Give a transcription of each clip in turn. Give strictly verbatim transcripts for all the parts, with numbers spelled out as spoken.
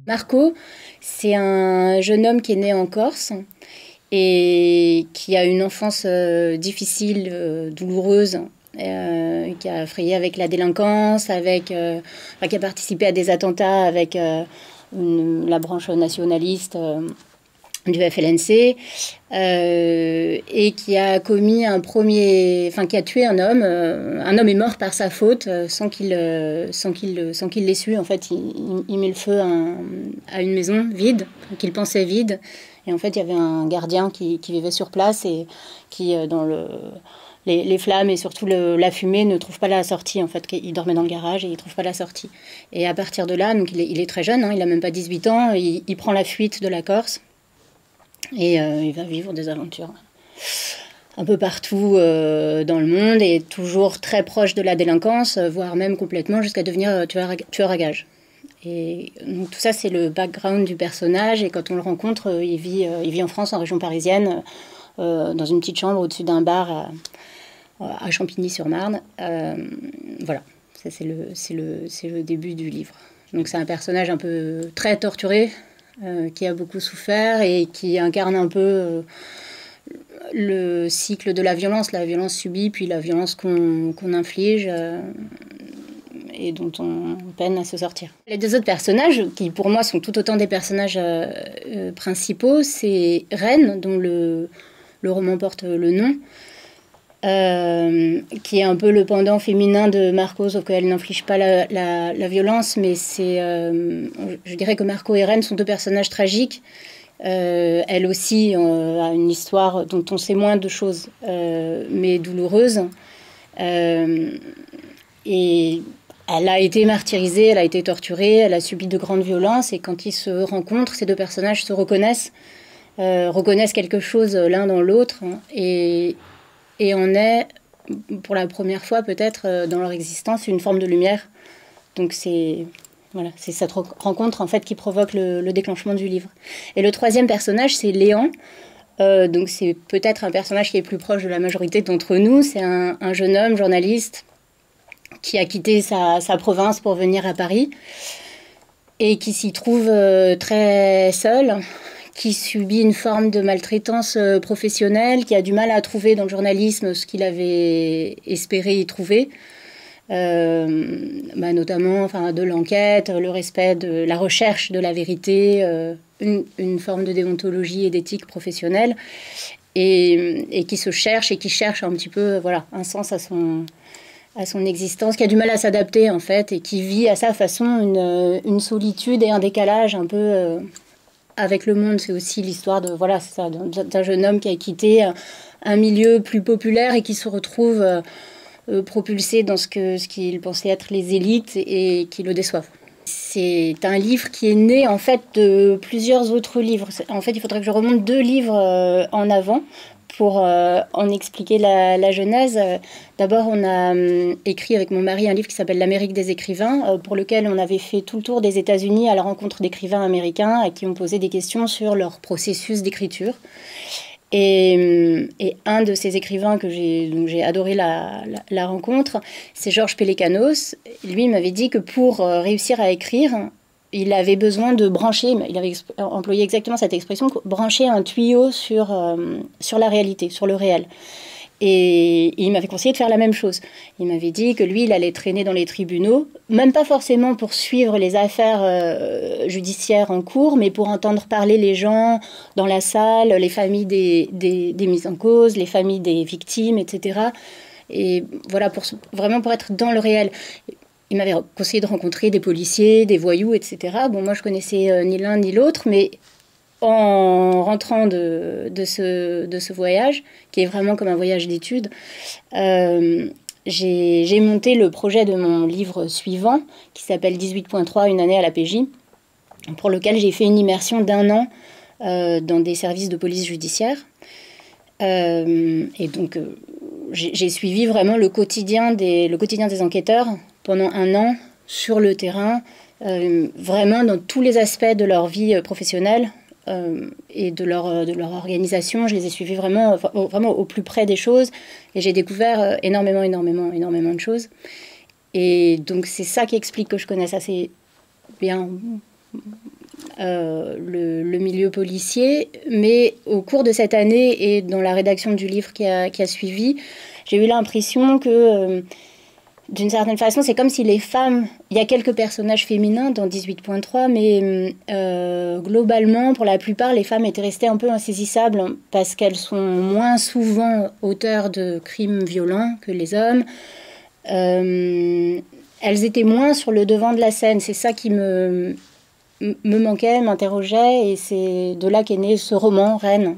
Marco, c'est un jeune homme qui est né en Corse et qui a une enfance euh, difficile, euh, douloureuse, euh, qui a frayé avec la délinquance, avec, euh, enfin, qui a participé à des attentats avec euh, une, la branche nationaliste euh, du F L N C, euh, et qui a commis un premier, enfin qui a tué un homme. Euh, un homme est mort par sa faute euh, sans qu'il, euh, sans qu'il, sans qu'il l'ait su. En fait, il, il, il met le feu à, un, à une maison vide, qu'il pensait vide. Et en fait, il y avait un gardien qui, qui vivait sur place et qui, euh, dans le, les, les flammes et surtout le, la fumée, ne trouve pas la sortie. En fait, il dormait dans le garage et il ne trouve pas la sortie. Et à partir de là, donc il est, il est très jeune, hein, il n'a même pas dix-huit ans, il, il prend la fuite de la Corse. Et euh, il va vivre des aventures un peu partout euh, dans le monde et toujours très proche de la délinquance, voire même complètement jusqu'à devenir tueur à, tueur à gages. Et donc tout ça, c'est le background du personnage. Et quand on le rencontre, il vit, il vit en France, en région parisienne, euh, dans une petite chambre au-dessus d'un bar à, à Champigny-sur-Marne. Euh, voilà, ça c'est le, c'est le, c'est le début du livre. Donc c'est un personnage un peu très torturé, Euh, qui a beaucoup souffert et qui incarne un peu euh, le cycle de la violence, la violence subie, puis la violence qu'on qu'on inflige euh, et dont on peine à se sortir. Les deux autres personnages, qui pour moi sont tout autant des personnages euh, euh, principaux, c'est Reine, dont le, le roman porte le nom, Euh, qui est un peu le pendant féminin de Marco, sauf qu'elle n'inflige pas la, la, la violence, mais c'est, euh, je dirais que Marco et Reine sont deux personnages tragiques. Euh, elle aussi euh, a une histoire dont on sait moins de choses, euh, mais douloureuse. Euh, et elle a été martyrisée, elle a été torturée, elle a subi de grandes violences, et quand ils se rencontrent, ces deux personnages se reconnaissent, euh, reconnaissent quelque chose l'un dans l'autre, hein, et Et on est, pour la première fois peut-être dans leur existence, une forme de lumière. Donc c'est voilà, c'est cette rencontre en fait qui provoque le, le déclenchement du livre. Et le troisième personnage, c'est Léon. Euh, donc c'est peut-être un personnage qui est plus proche de la majorité d'entre nous. C'est un, un jeune homme, journaliste, qui a quitté sa, sa province pour venir à Paris et qui s'y trouve euh, très seul, qui subit une forme de maltraitance professionnelle, qui a du mal à trouver dans le journalisme ce qu'il avait espéré y trouver, euh, bah notamment enfin, de l'enquête, le respect de la recherche de la vérité, euh, une, une forme de déontologie et d'éthique professionnelle, et, et qui se cherche et qui cherche un petit peu voilà, un sens à son, à son existence, qui a du mal à s'adapter en fait, et qui vit à sa façon une, une solitude et un décalage un peu... Euh, avec le monde. C'est aussi l'histoire de voilà, c'est ça, d'un jeune homme qui a quitté un, un milieu plus populaire et qui se retrouve euh, euh, propulsé dans ce que ce qu'il pensait être les élites et, et qui le déçoivent. C'est un livre qui est né en fait de plusieurs autres livres. En fait, il faudrait que je remonte deux livres euh, en avant pour euh, en expliquer la, la genèse. D'abord, on a euh, écrit avec mon mari un livre qui s'appelle L'Amérique des écrivains, euh, pour lequel on avait fait tout le tour des États-Unis à la rencontre d'écrivains américains à qui on posait des questions sur leur processus d'écriture. Et, et un de ces écrivains que j'ai, dont j'ai adoré la, la, la rencontre, c'est Georges Pelecanos. Lui, il m'avait dit que pour euh, réussir à écrire, il avait besoin de brancher, il avait employé exactement cette expression, brancher un tuyau sur, euh, sur la réalité, sur le réel. Et il m'avait conseillé de faire la même chose. Il m'avait dit que lui, il allait traîner dans les tribunaux, même pas forcément pour suivre les affaires euh, judiciaires en cours, mais pour entendre parler les gens dans la salle, les familles des, des, des mises en cause, les familles des victimes, et cetera. Et voilà, pour, vraiment pour être dans le réel. Il m'avait conseillé de rencontrer des policiers, des voyous, et cetera. Bon, moi, je connaissais euh, ni l'un ni l'autre, mais en rentrant de, de, ce, de ce voyage, qui est vraiment comme un voyage d'études, euh, j'ai, j'ai monté le projet de mon livre suivant, qui s'appelle dix-huit point trois, une année à la P J, pour lequel j'ai fait une immersion d'un an euh, dans des services de police judiciaire. Euh, et donc, euh, j'ai, j'ai suivi vraiment le quotidien des, le quotidien des enquêteurs pendant un an sur le terrain, euh, vraiment dans tous les aspects de leur vie euh, professionnelle euh, et de leur, de leur organisation. Je les ai suivis vraiment, vraiment au plus près des choses et j'ai découvert euh, énormément, énormément, énormément de choses. Et donc c'est ça qui explique que je connaisse assez bien euh, le, le milieu policier. Mais au cours de cette année et dans la rédaction du livre qui a, qui a suivi, j'ai eu l'impression que, euh, d'une certaine façon, c'est comme si les femmes... Il y a quelques personnages féminins dans dix-huit point trois, mais euh, globalement, pour la plupart, les femmes étaient restées un peu insaisissables parce qu'elles sont moins souvent auteurs de crimes violents que les hommes. Euh, elles étaient moins sur le devant de la scène. C'est ça qui me, me manquait, m'interrogeait, et c'est de là qu'est né ce roman, Reine,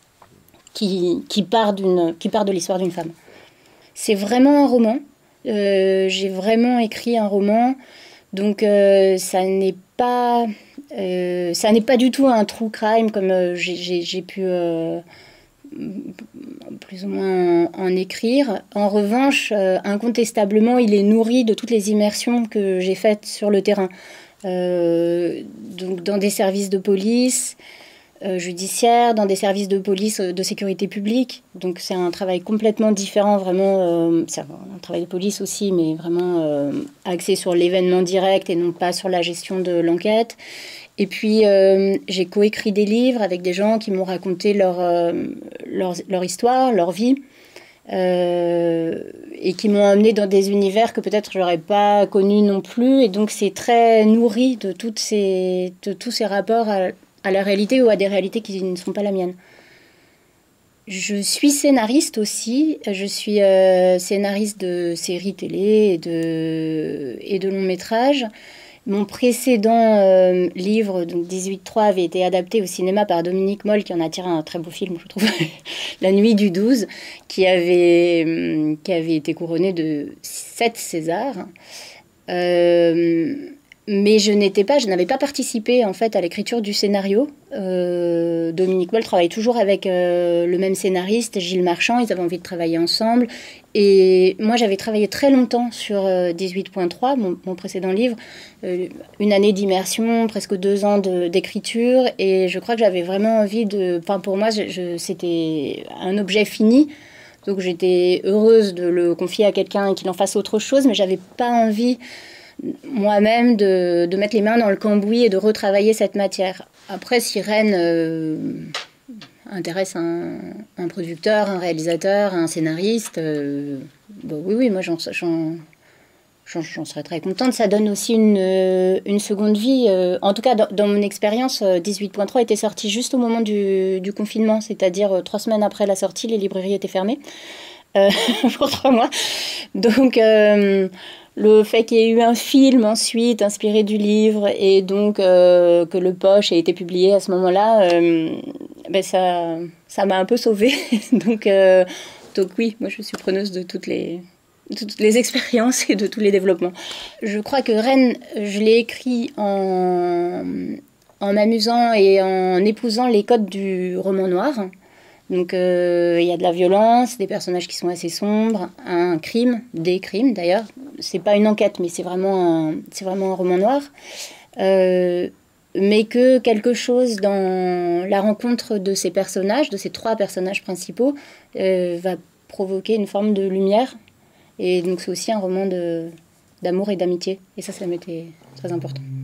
qui, qui, part d'une, qui part de l'histoire d'une femme. C'est vraiment un roman. Euh, j'ai vraiment écrit un roman, donc euh, ça n'est pas, euh, ça n'est pas du tout un true crime comme euh, j'ai, j'ai, j'ai pu euh, plus ou moins en, en écrire. En revanche, euh, incontestablement, il est nourri de toutes les immersions que j'ai faites sur le terrain, euh, donc dans des services de police. Euh, judiciaire, dans des services de police, euh, de sécurité publique. Donc c'est un travail complètement différent, vraiment, euh, c'est un travail de police aussi, mais vraiment euh, axé sur l'événement direct et non pas sur la gestion de l'enquête. Et puis euh, j'ai coécrit des livres avec des gens qui m'ont raconté leur, euh, leur, leur histoire, leur vie, euh, et qui m'ont amené dans des univers que peut-être j'aurais pas connus non plus. Et donc c'est très nourri de, toutes ces, de tous ces rapports à à la réalité ou à des réalités qui ne sont pas la mienne. Je suis scénariste aussi. Je suis euh, scénariste de séries télé et de, et de longs métrages. Mon précédent euh, livre, donc dix-huit trois, avait été adapté au cinéma par Dominique Moll, qui en a tiré un très beau film, je trouve, La Nuit du douze, qui avait, qui avait été couronné de sept Césars. Euh, Mais je n'étais pas, je n'avais pas participé en fait à l'écriture du scénario. Euh, Dominique Moll travaille toujours avec euh, le même scénariste, Gilles Marchand. Ils avaient envie de travailler ensemble. Et moi, j'avais travaillé très longtemps sur euh, dix-huit point trois, mon, mon précédent livre. Euh, une année d'immersion, presque deux ans de, d'écriture. Et je crois que j'avais vraiment envie de... Enfin, pour moi, je, je, c'était un objet fini. Donc j'étais heureuse de le confier à quelqu'un et qu'il en fasse autre chose. Mais j'avais pas envie... moi-même de, de mettre les mains dans le cambouis et de retravailler cette matière. Après, si Reine euh, intéresse un, un producteur, un réalisateur, un scénariste, euh, bah oui, oui, moi j'en, j'en, j'en, j'en serais très contente. Ça donne aussi une, une seconde vie. Euh, en tout cas, dans, dans mon expérience, dix-huit point trois était sorti juste au moment du, du confinement, c'est-à-dire euh, trois semaines après la sortie, les librairies étaient fermées euh, pour trois mois. Donc... Euh, le fait qu'il y ait eu un film ensuite inspiré du livre et donc euh, que Le Poche ait été publié à ce moment-là, euh, ben ça, ça m'a un peu sauvée. donc, euh, donc oui, moi je suis preneuse de toutes les, de toutes les expériences et de tous les développements. Je crois que Reine, je l'ai écrit en, en m'amusant et en épousant les codes du roman noir. Donc il euh, y a de la violence, des personnages qui sont assez sombres, un crime, des crimes d'ailleurs. C'est pas une enquête, mais c'est vraiment un, c'est vraiment un roman noir. Euh, mais que quelque chose dans la rencontre de ces personnages, de ces trois personnages principaux, euh, va provoquer une forme de lumière. Et donc c'est aussi un roman de, d'amour et d'amitié. Et ça, ça m'était très important.